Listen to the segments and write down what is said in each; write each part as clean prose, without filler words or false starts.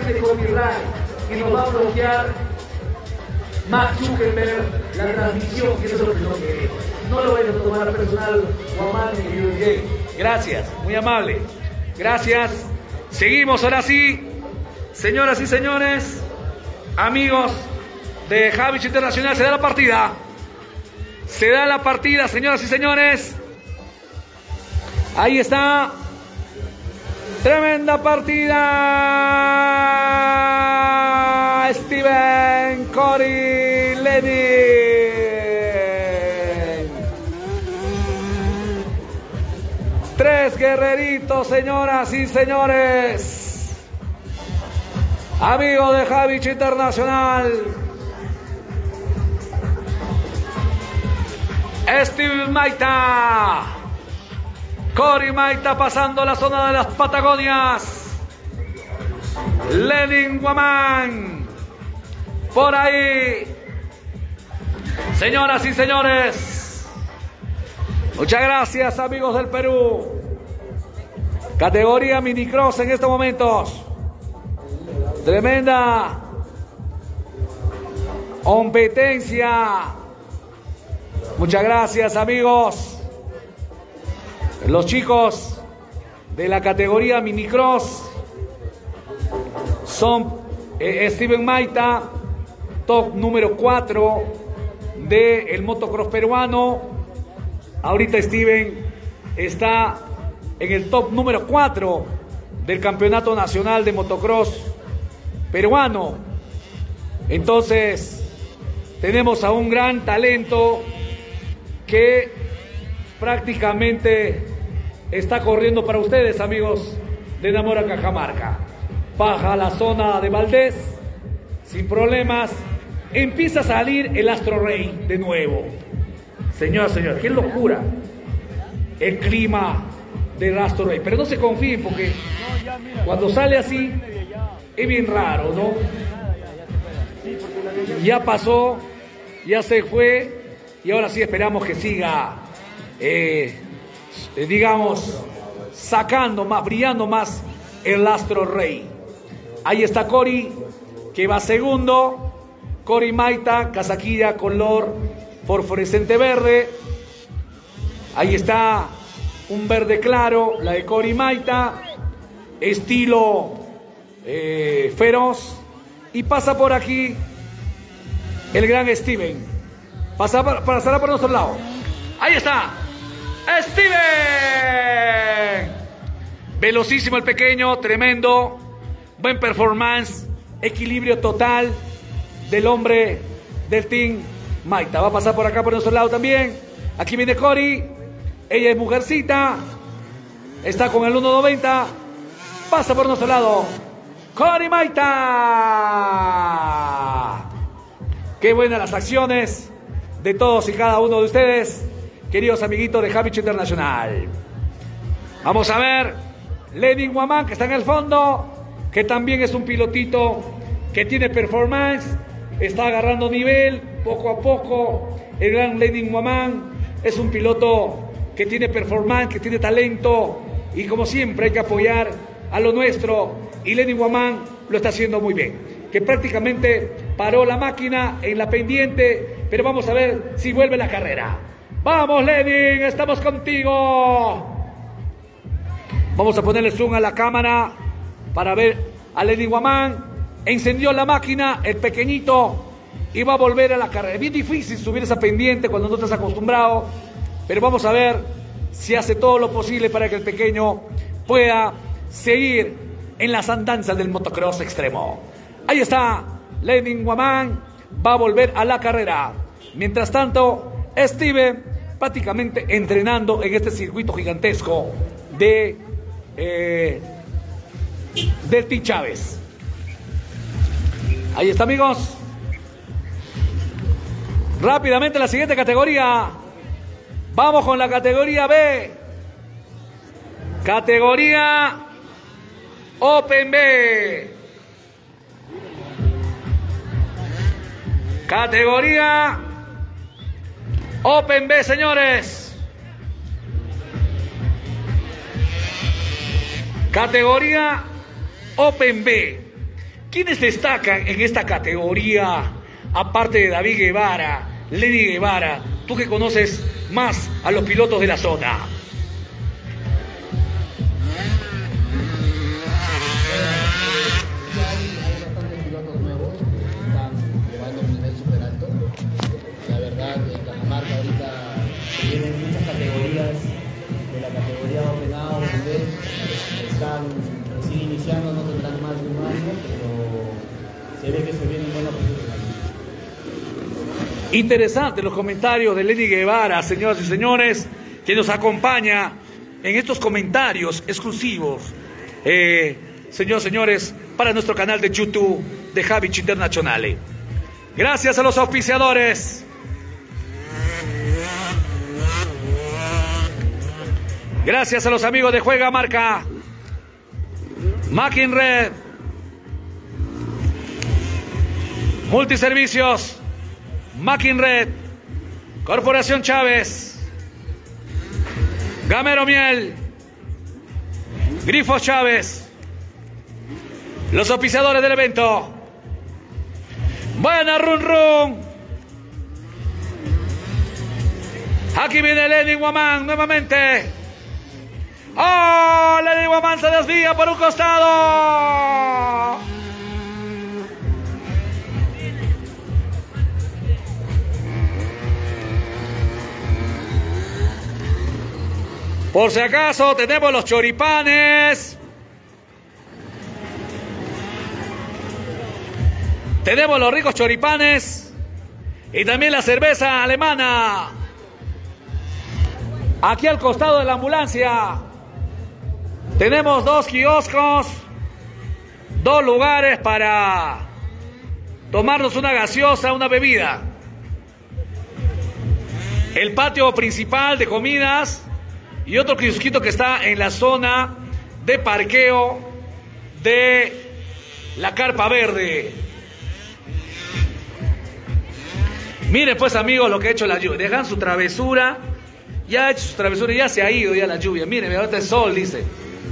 tiene copyright y nos va a bloquear Mark Zuckerberg la transmisión, que eso es lo que no queremos. No lo vayan a tomar personal, Guamán y Yuri. Gracias, muy amable. Gracias. Seguimos ahora sí, señoras y señores, amigos de Havich Internacional. Se da la partida. Se da la partida, señoras y señores. Ahí está. Tremenda partida. Steven, Cory, Lenin. Tres guerreritos, señoras y señores. Amigos de Havich Internacional. Steven Maita. Cory Maita pasando la zona de las Patagonias. Lenin Guamán. Por ahí. Señoras y señores. Muchas gracias, amigos del Perú. Categoría minicross en estos momentos. Tremenda competencia. Muchas gracias, amigos. Los chicos de la categoría minicross son Steven Maita, top número 4 del motocross peruano. Ahorita Steven está en el top número 4 del campeonato nacional de motocross peruano. Entonces tenemos a un gran talento que prácticamente está corriendo para ustedes, amigos de Namora, Cajamarca. Baja la zona de Valdés sin problemas. Empieza a salir el Astro Rey de nuevo. Señoras y señores, qué locura el clima del Astro Rey. Pero no se confíen, porque cuando sale así es bien raro, ¿no? Ya pasó, ya se fue, y ahora sí esperamos que siga, digamos, sacando más, brillando más el Astro Rey. Ahí está Cory, que va segundo. Cory Maita, casaquilla color fosforescente verde. Ahí está un verde claro, la de Cory Maita, estilo feroz. Y pasa por aquí el gran Steven. Pasará por nuestro lado. Ahí está Steven. Velocísimo el pequeño, tremendo. Buen performance, equilibrio total del hombre del team Maita. Va a pasar por acá por nuestro lado también. Aquí viene Cory. Ella es mujercita. Está con el 1.90. Pasa por nuestro lado Cory Maita. Qué buenas las acciones de todos y cada uno de ustedes, queridos amiguitos de Havich Internacional. Vamos a ver Lenin Guamán, que está en el fondo, que también es un pilotito que tiene performance, está agarrando nivel poco a poco. El gran Lenin Guamán es un piloto que tiene performance, que tiene talento, y como siempre hay que apoyar a lo nuestro, y Lenin Guamán lo está haciendo muy bien, que prácticamente paró la máquina en la pendiente, pero vamos a ver si vuelve la carrera. ¡Vamos, Lenin! ¡Estamos contigo! Vamos a ponerle zoom a la cámara para ver a Lenin Guamán. Encendió la máquina, el pequeñito, y va a volver a la carrera. Es bien difícil subir esa pendiente cuando no estás acostumbrado, pero vamos a ver si hace todo lo posible para que el pequeño pueda seguir en las andanzas del motocross extremo. Ahí está Lenin Guamán, va a volver a la carrera. Mientras tanto, Steven prácticamente entrenando en este circuito gigantesco de del Team Chávez. Ahí está, amigos. Rápidamente la siguiente categoría. Vamos con la categoría B. Categoría Open B. Categoría Open B, señores. Categoría Open B. ¿quiénes destacan en esta categoría, aparte de David Guevara, Lenny Guevara, tú que conoces más a los pilotos de la zona? De la categoría Open Out, están recién iniciando, no tendrán más de un año, pero se ve que se vienen buenos profesionales. Interesante los comentarios de Lenny Guevara, señoras y señores, que nos acompaña en estos comentarios exclusivos, señoras y señores, para nuestro canal de YouTube de Havich Internazionale. Gracias a los auspiciadores. Gracias a los amigos de Juega Marca, Mackin Red, Multiservicios, Mackin Red, Corporación Chávez, Gamero Miel, Grifo Chávez, los auspiciadores del evento. Buena Run Run. Aquí viene Lenny Guamán nuevamente. ¡Oh! Lenny Guamán se desvía por un costado. Por si acaso tenemos los choripanes. Tenemos los ricos choripanes. Y también la cerveza alemana. Aquí al costado de la ambulancia tenemos 2 kioscos, 2 lugares para tomarnos una gaseosa, una bebida. El patio principal de comidas y otro kiosquito que está en la zona de parqueo de la Carpa Verde. Miren pues amigos lo que ha hecho la lluvia. Dejan su travesura. Ya ha hecho su travesura y ya se ha ido ya la lluvia. Miren, ahorita el sol, dice.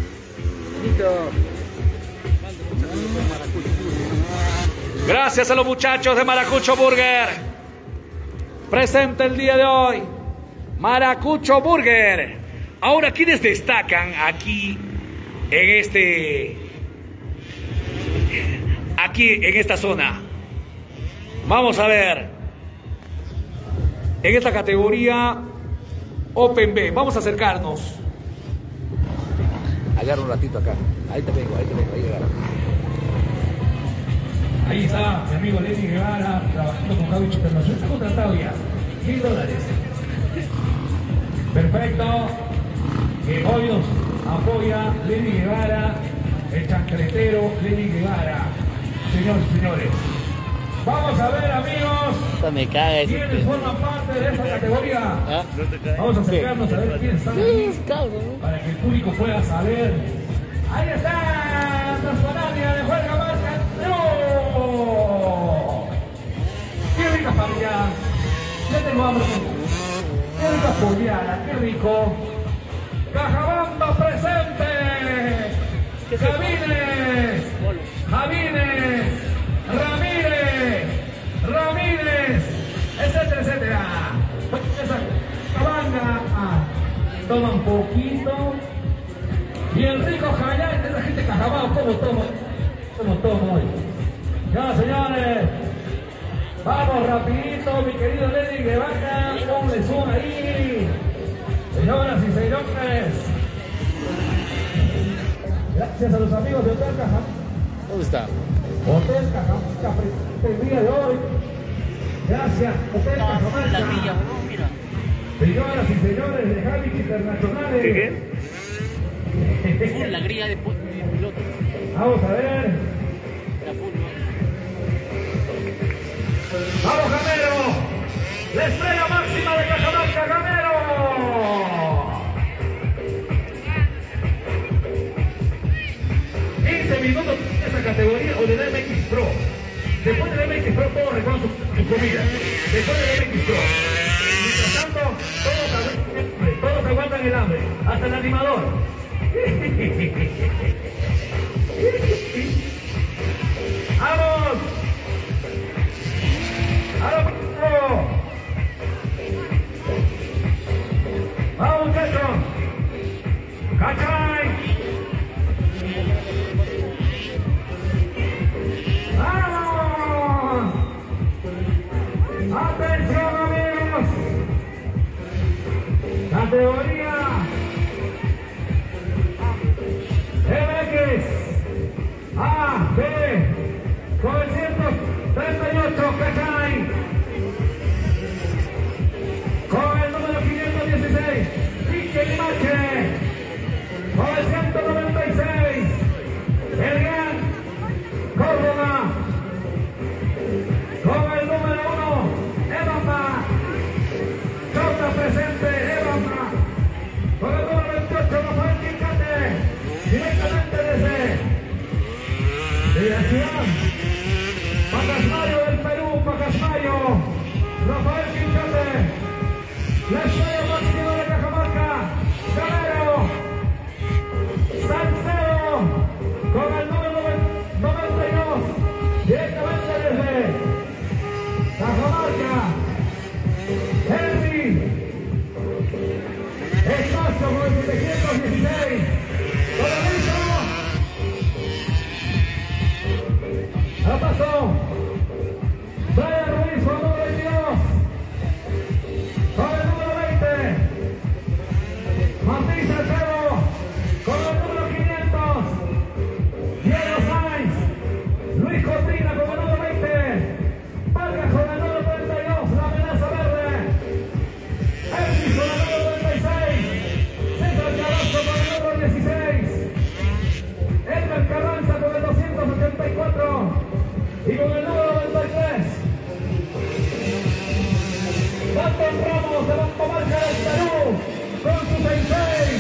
Gracias a los muchachos de Maracucho Burger. Presente el día de hoy. Maracucho Burger. Ahora, ¿quiénes destacan aquí en esta zona? Vamos a ver. En esta categoría Open B. Vamos a acercarnos. Agarra un ratito acá. Ahí te vengo, ahí agarra. Ahí está mi amigo Lenny Guevara trabajando con Havich Internazionale. Está contratado ya. $1000. Perfecto. Que hoy nos apoya Lenny Guevara, el chancletero Lenny Guevara. Señores y señores. Vamos a ver, amigos, Me caga ese quiénes forman parte de esta categoría. ¿Ah? Vamos a acercarnos a ver quiénes están aquí, para que el público pueda saber. Ahí está Tasmania de Juega Marca. ¡No! ¡Qué rica familia! Ya tengo hambre. ¡Qué rica poliana! ¡Qué rico! ¡Cajabamba presente! Javines, Ramírez, etcétera, etcétera. Esa cabanga, toma un poquito. Bien rico, Jayán, esa gente cajabao, ¿cómo tomo hoy? Ya, señores, vamos rapidito, mi querido Lenny Guevara, ponle zoom ahí. Señoras y señores, gracias a los amigos de Hotel Cajamarca. ¿Dónde está? Hotel Cajamarca, el día de hoy. Gracias, Hotel Cajamarca. Señoras y señores de Havich Internazionale. ¿Qué? La grilla de pilotos. Vamos a ver. ¡Vamos, Gamero! ¡La estrella máxima de Cajamarca, Gamero! Minutos en esa categoría o del MX Pro. Después del MX Pro todos recogen su comida. Después del MX Pro. Mientras tanto, todos aguantan el hambre. Hasta el animador. ciudad. Pacasmayo del Perú, Pacasmayo. Rafael Quinchate. La estrella máxima de Cajamarca. Galero. Salcedo. Con el número 92. Directamente desde Cajamarca. Henry. Espacio con el 716. Con el mismo. La pasó. Brian Ruiz con el número 22. Con el número 20. Martín Salcedo. Con el número 500. Diego Sainz. Luis Cortina con el número 20. Vargas con el número 32. La amenaza verde. Elvis con el número 36. César Carrasco con el número 16. Edgar Carranza con el 284. Y con el número 93. Dalton Ramos de Banco Marca del Perú. Con su 66.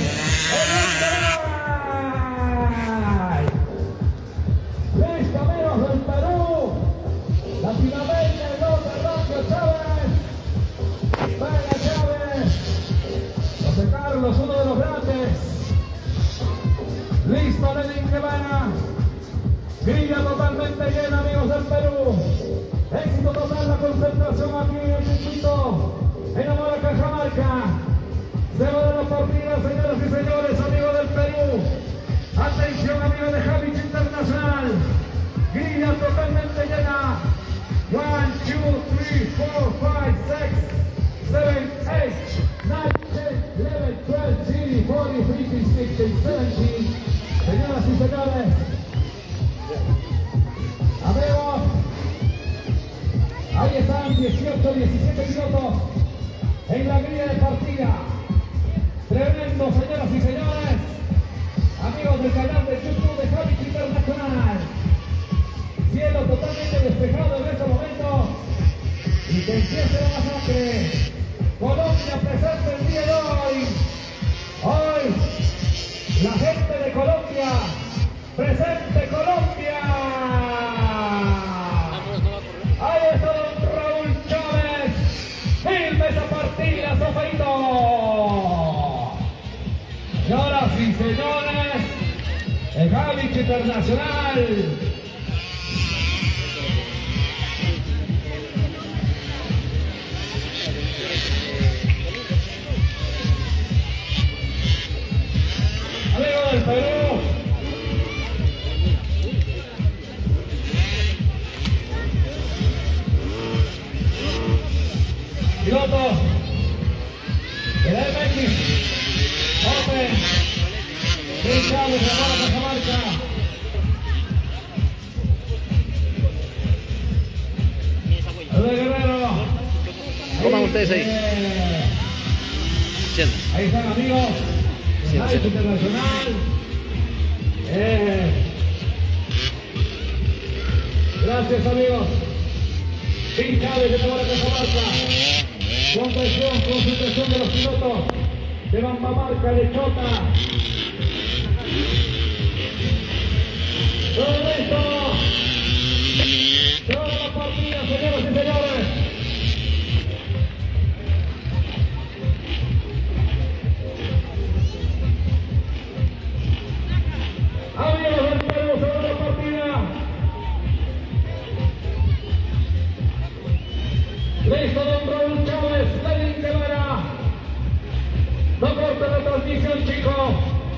Luis Cameros del Perú. Latinoamérica, el otro Rancho Chávez. Vaya Chávez. José Carlos, uno de los grandes. Listo, Lenin Guevara. Grilla totalmente llena, amigos del Perú. Éxito total la concentración aquí en el circuito. En honor a Cajamarca. Se va de la partida, señoras y señores, amigos del Perú. Atención, amigos de Javich Internacional. Grilla totalmente llena. 1, 2, 3, 4, 5, 6, 7, 8, 9, 10, 11, 12, 13, 14, 15, 16, 17. Señoras y señores. Amigos, ahí están 18, 17 pilotos en la grilla de partida. Tremendo, señoras y señores. Amigos del canal de YouTube de Javich Internacional. Cielo totalmente despejado en este momento. Y que empiece la masacre. Colombia presente el día de hoy. Hoy, la gente de Colombia. Presente Colombia. Ahí está don Raúl Chávez. Filme esa partida, Soferito. Señoras y señores, el Javich Internacional. Amigos del Perú. Pilotos de la MX Open, Luis Chávez de Cajamarca. Luis Guerrero. Coman ustedes ahí. Ahí están, amigos. Javich Internacional. Gracias, amigos. Luis Chávez de Cajamarca. Concentración de los pilotos de Bambamarca, de Chota. Todo listo. Toda la partida, señoras y señores. Amigos del Perú, se va la partida. Listo, don Raúl Chávez, Lenin Guevara. No corte la transmisión, chicos.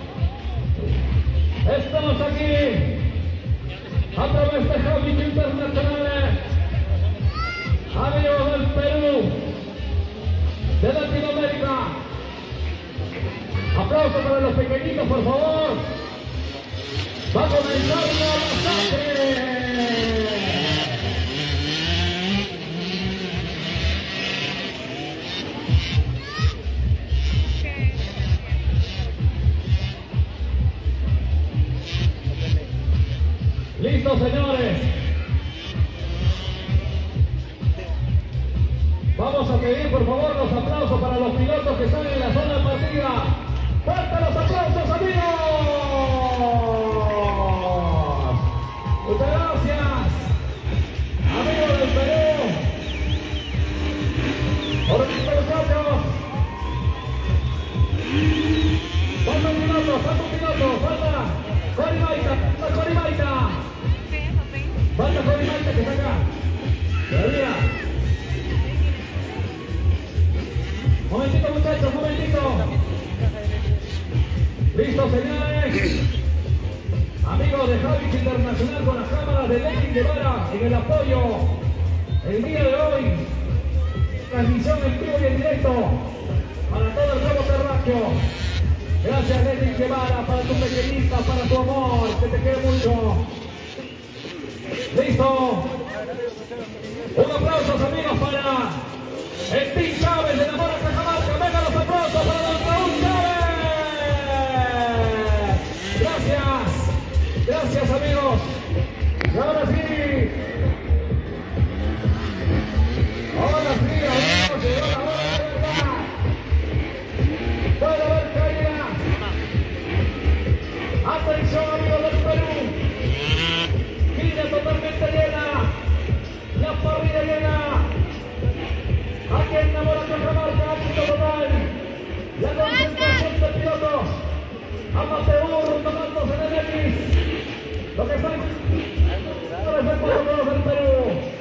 Estamos aquí a través de Javich Internacional. Amigos del Perú, de Latinoamérica. Aplausos para los pequeñitos, por favor. Va a comenzar la masacre. Listo, señores. Vamos a pedir, por favor, los aplausos para los pilotos que están en la zona de partida. ¡Fuerte los aplausos, amigos! Muchas gracias. Va Corimaita. Vaya Corimaita que está acá. Todavía. Momentito muchachos, momentito. Listo señores. Amigos de Javich Internacional con las cámaras de Lenin Guevara en el apoyo. El día de hoy, transmisión en vivo y en directo para todo el globo terráqueo. Gracias Lenin Guevara, para tu pequeñita, para tu amor, que te quiere mucho. Listo. Un aplauso amigos para el Team Chávez de la Mora Cajamarca. Venga los aplausos para don Raúl Chávez. Gracias. Gracias amigos. Y ahora sí. Ahora sí, amigos, llegó la hora de verdad. Puede haber caídas. Atención amigos del Perú. Línea totalmente llena. La parrilla llena. Aquí en la Mora Cajamarca, éxito total. La concentración de pilotos. Amateur, tomándose de Nevis. Lo que están ahora es el protocolo del Perú.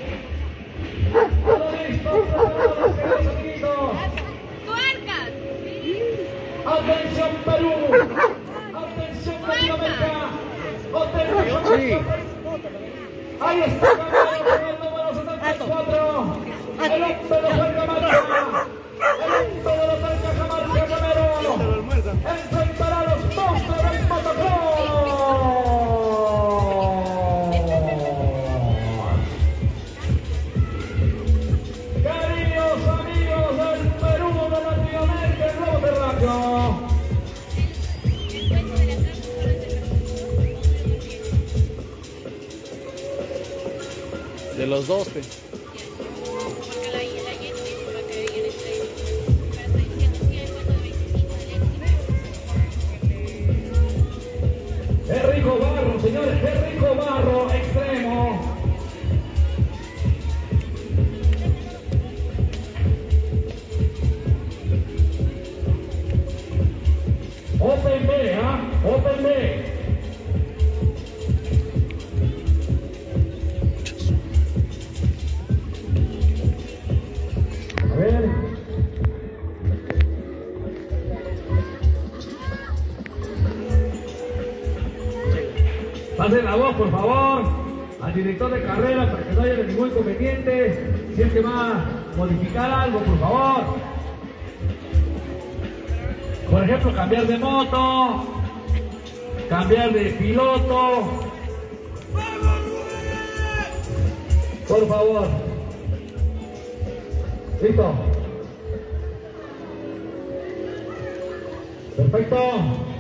Todo listo, preparados, queridos amiguitos. Atención Perú. Atención Latinoamérica. Atención. Ahí está el número 74. El hombre de los Cajamarca. El hombre de los Cajamarca, Romero. Enfrentará a los monstruos del motocross. Queridos amigos del Perú, de Latinoamérica, el globo terráqueo. De los dos, ¡Qué rico barro, señores! ¡Qué rico barro extremo! Open B, ¿ah? Open B. A ver. Pasen la voz, por favor, al director de carrera para que no haya ningún inconveniente. Si es que va a modificar algo, por favor. Por ejemplo, cambiar de moto, cambiar de piloto. Por favor. ¿Listo? Perfecto.